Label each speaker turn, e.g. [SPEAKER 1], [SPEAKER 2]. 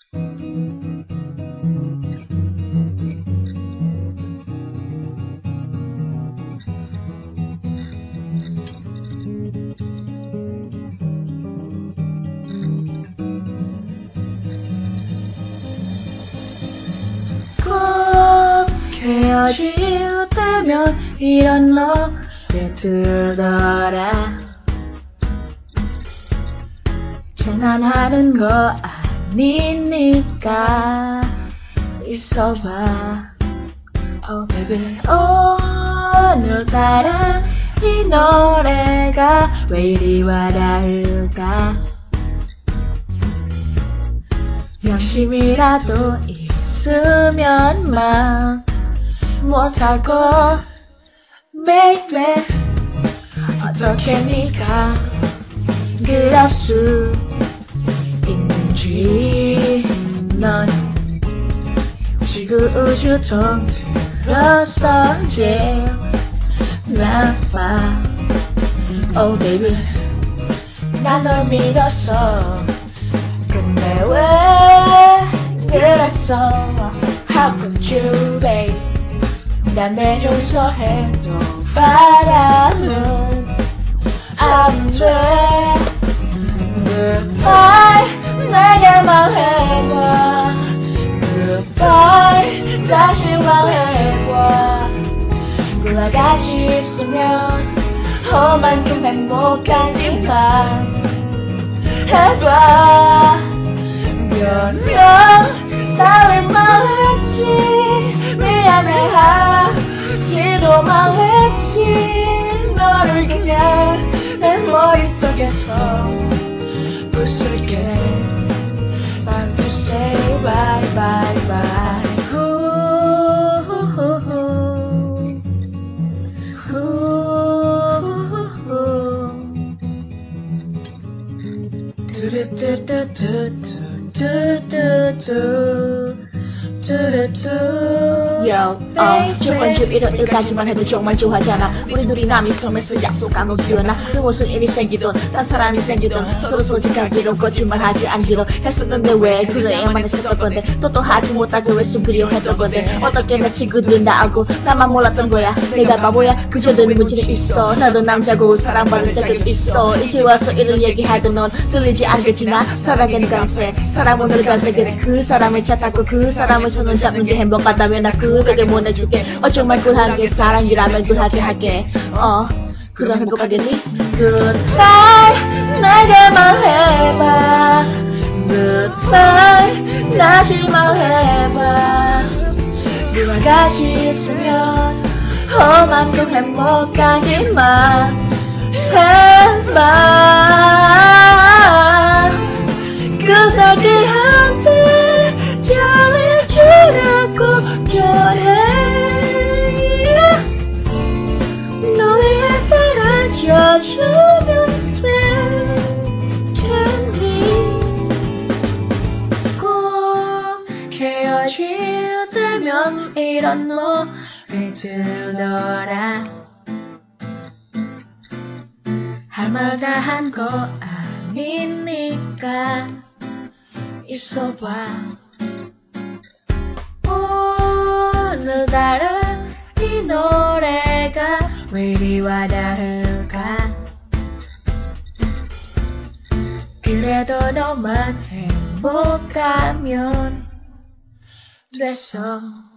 [SPEAKER 1] 헤어질 때면 이런 노래 들더라. 장난하는 거 아니니까 있어봐. Oh baby, 오늘따라 이 노래가 왜 이리 와닿을까. 양심이라도 있으면 막 못하고 baby 어떻게 네가 그럴 수 있는지. 넌 지구 우주 통틀어서 나봐. Oh baby 난 널 믿었어. 근데 왜 그랬어. How could you babe. 난 매일 용서해도 바람은 안 돼. Goodbye 내게 말해봐. Goodbye 다시 말해봐. 그와 같이 있으면 험한큼 행복하지만 해봐. 변명 따윈 말했지. 미안해 하지도 말했지. 너를 그냥 내 머릿속에서 부술게. Time to say bye bye bye. Yo, 저번 주 일요일까지만 해도 정말 좋아하잖아. 우리 둘이 남이 섬에서 약속한 거 기억나? 그 무슨 일이 생기던 딴 사람이 생기던 서로 솔직하기로 거짓말하지 않기로 했었는데 왜 그래야만 했었던 건데. 또 하지 못하고 왜 숨기려 했던 건데. 어떻게 내 친구들은 나하고 나만 몰랐던 거야. 내가 바보야. 그저 늘 문제는 있어. 나도 남자고 사랑받은 적은 있어. 이제 와서 이런 얘기하던 넌 들리지 않겠지. 나 사랑하는 갈색 사람 오늘 갈색. 그 사람을 찾았고 그 사람을 손을 잡는 게 행복하다면 나 그대를 보내줄게. 정말 쿨한 게 사랑이라면 쿨하게 할게. 그럼 행복하겠니? Goodbye 내게 말해봐. Goodbye 다시 말해봐. 그와 같이 있으면 험한큼 행복하지만 해봐. 그 새끼 한세 잘해주라고 전해. 너 위해 사라져주면 되니. 꼭 헤어질 때면 이런 노래 들더라. 할 말 다 한 거 아니니까 있어봐. 오늘따라 이 노래가 왜 이리 와닿을까. 그래도 너만 행복하면 됐어.